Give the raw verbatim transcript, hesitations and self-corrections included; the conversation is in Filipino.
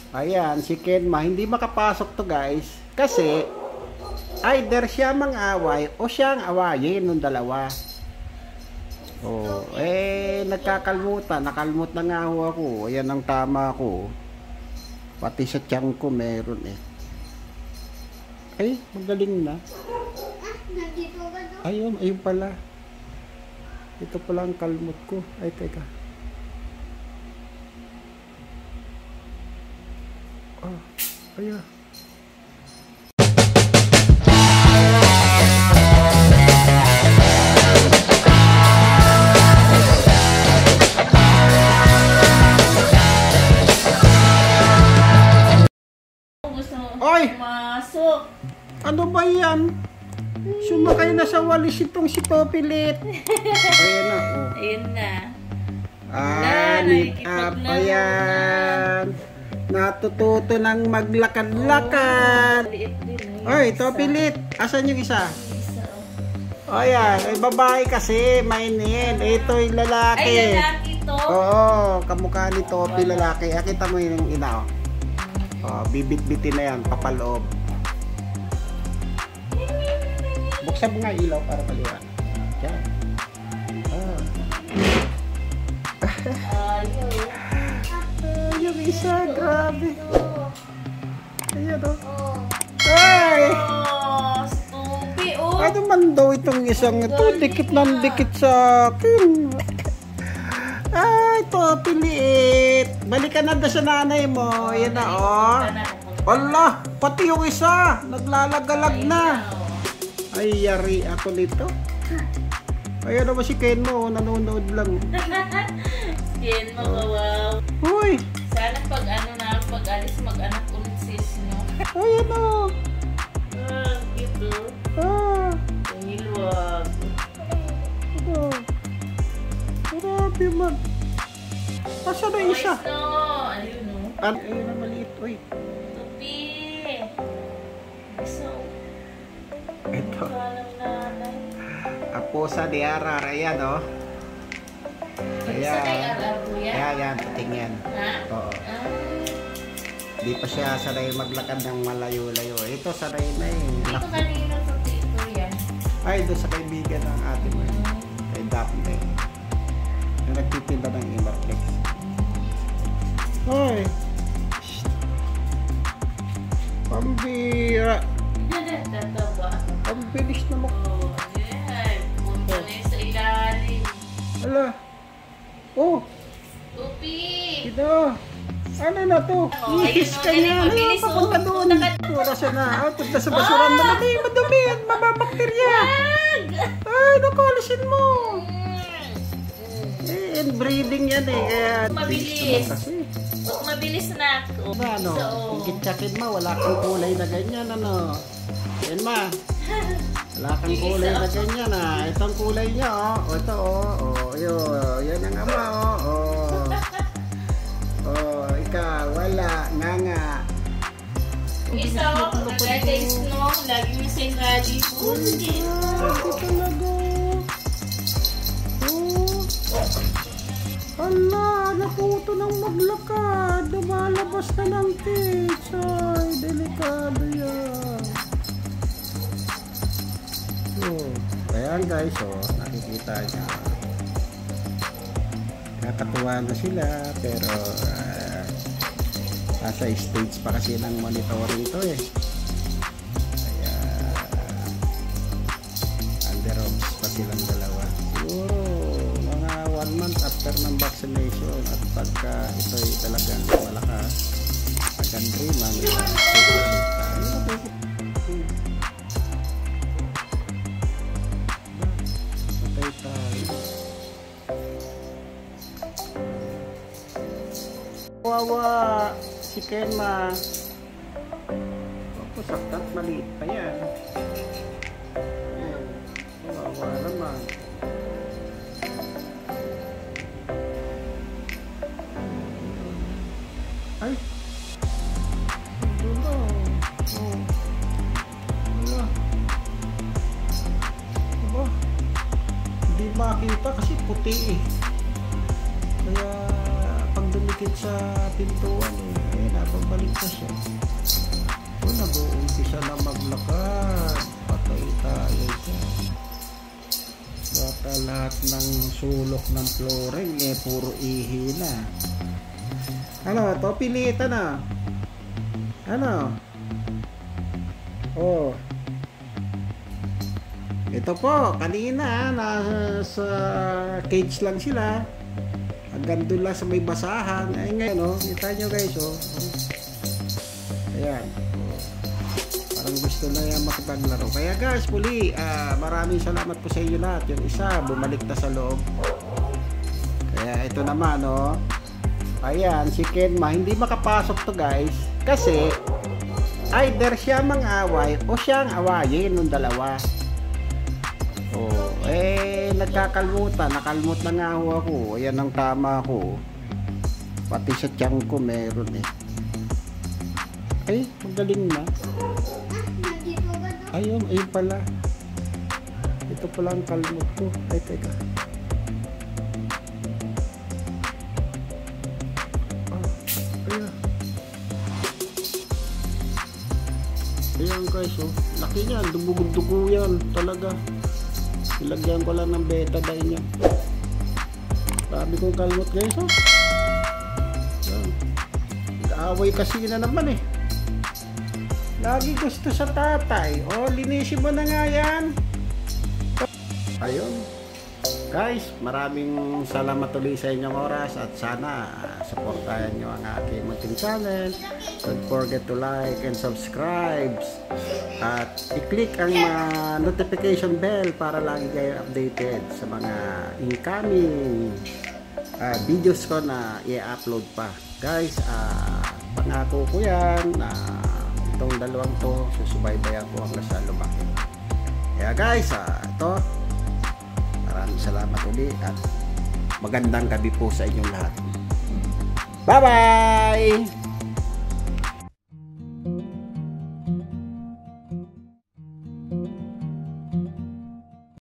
Ayan, si Kenma, hindi makapasok to guys. Kasi, either siya mang-away o siyang awayin ng dalawa. Oh, eh, nagkakalmutan. Nakalmut na nga ho ako. Ayan ang tama ko. Pati sa tiyan ko meron eh. Ay, magaling na. Ayun, ayun pala. Ito pala ang kalmot ko. Ay, teka. Ah, ayun. Oy! Masok! Ano ba yan? Sumakay na sa walis itong si Popilit. Ayan na, oh. Ayun na. Ah, nita pa yan. Natututo ng maglakad-lakad. Oy, Popilit. Asan yung isa? O yan, ay babae kasi, mainin. Ito yung lalaki. Ay, lalaki to? Oo, kamukha ni Topi lalaki. Akita mo yung ina, oh. Oh, bibit-bitin na yan, papaloob. Buksan mo nga ilaw para maliwan. Yan. Oh. Ayaw. Ah, yung isa, grabe. Ayan o. Oh. Ay! Oh, stupid oh. Ano man daw itong isang ito? Dikit ng dikit sa akin. Ay, Topi liit. Balikan na doon sa nanay mo. Yan na, oh. Wala, pati yung isa. Naglalagalag na. Ay, yari ako nito. Ayan naman si Ken mo. Nanonood lang. Ken mo, wow. Uy. Sana pag ano na, pag alis mag-anak ulit sis, no? Ayan o. Ah, cute oh. Ah. Pangilwag. Oh. Grabe man. Asa na isa? Ayos no. Ayun no. Ayun na maliit. Uy. Tupi. Gusto. Ito. Kalang nanay. Apo sa diarar. Ayan o. Isa kay Arar kuya? Ayan, ayan. Puting yan. Ha? Oo. Ah. Di pa siya sanay maglakad ng malayo-layo. Ito sanay na eh. Ito kanino tupi ito yan? Ay, doon sa kaibigan ng ate mo. Kay Daphne. Yung nagtitinda ng Imarflex. Hoy! Shhh! Pambira! Tatawa. Ang bilis na mo. Oh, yeah. Punta na yun sa ilalim. Ala! Oh! Tupi! Ito! Ano na to? Oh, Ihis ayun, ka oh, niya. galing, mabilis, Ano? Papunta oh. doon. Naka- Pura siya na. Ah, punta sa basuran. Madumi, madumi. Mababakterya. Wag! Ay, naku, alisin mo. Eh, inbreeding yan eh. Kaya, Mabilis. naman kasi. Huwag mabilis na. Oh, Diba, ano? so, oh. Ikit-chakit ma, wala kang kulay na ganyan, ano? Yan ma. Wala kang kulay na ganyan, ah. Ito ang kulay niya, oh. O, ito, oh. Oh, yun. Yan ang ama, oh. Oh. Oh, ikaw, wala. Nga nga. Isa, oh, nagkakais no. Lagi mo sa ingali. Pundi. Ito talaga. Oh. Ala, natuto ng maglakad. Lumalabas na ng tits. Ay, delikado yan. Oh, ayan guys, oh, nakikita niyo. Nakakatuwa na sila, pero uh, nasa stage pa kasi ng monitoring to eh. Kaya under obs pa silang dalawa. Siguro mga one month after ng vaccination, at pagka ito'y talagang malakas, pagka three months, patay tayo. Wawa si Kenma. Ako saktat, maliit pa yan. Wawa naman. Ay! Ito na. Oh. Wala. Diba? Hindi makita kasi puti eh. Kaya pag dumikit sa pintuan eh, ayun na, pagbalik Ito siya. Ito, nag-uumpisa na maglakad. Patay tayo dyan. Baka lahat ng sulok ng flooring eh puro ihi na. Ano, to pilitan na. Ano? Oh. Ito po, kanina nasa cage lang sila. Hanggang doon lang sa may basahan. Ay ngayon, oh, kita nyo guys, oh. Ayan. Parang gusto na yan makipaglaro. Kaya guys, muli, uh, maraming salamat po sa inyo lahat. Yung isa, bumalik na sa loob. Kaya ito naman, oh. Ayan, si Kenma, hindi makapasok to guys. Kasi, either siya mang-away o siyang awayin ng dalawa. Oh, eh, nagkakalmutan. Nakalmut na nga ho ako. Ayan ang tama ko. Pati sa tiyan ko meron eh. Ay, magaling na. Ayun, ayun pala. Ito pala ang kalmot ko. Ay, teka. Ayan guys, oh. Laki niya, dubog-dugo yan talaga. Ilagyan ko lang ng betadine niya. Sabi kong kalmot guys, oh. Ayan. Nag-aaway kasi na naman eh. Lagi gusto sa tatay. Oh, linisin mo na nga yan. Ayun. Guys, maraming salamat ulit sa inyong oras at sana uh, supportahan nyo ang aking munting channel. Don't forget to like and subscribe at i-click ang uh, notification bell para lagi kayo updated sa mga incoming uh, videos ko na i-upload pa. Guys, uh, pangako ko yan na uh, itong dalawang to susubaybayan ko hanggang sa lumaki. Kaya guys, uh, ito maraming salamat ulit at magandang gabi po sa inyong lahat. Bye-bye!